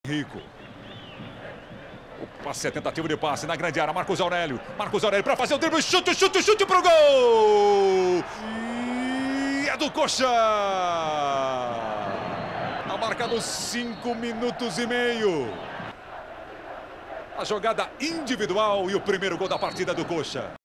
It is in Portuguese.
Rico. O passe é tentativa de passe na grande área. Marcos Aurélio. Marcos Aurélio para fazer o drible. Chute, chute, chute pro gol! E é do Coxa! Tá marcado 5 minutos e meio. A jogada individual e o primeiro gol da partida do Coxa.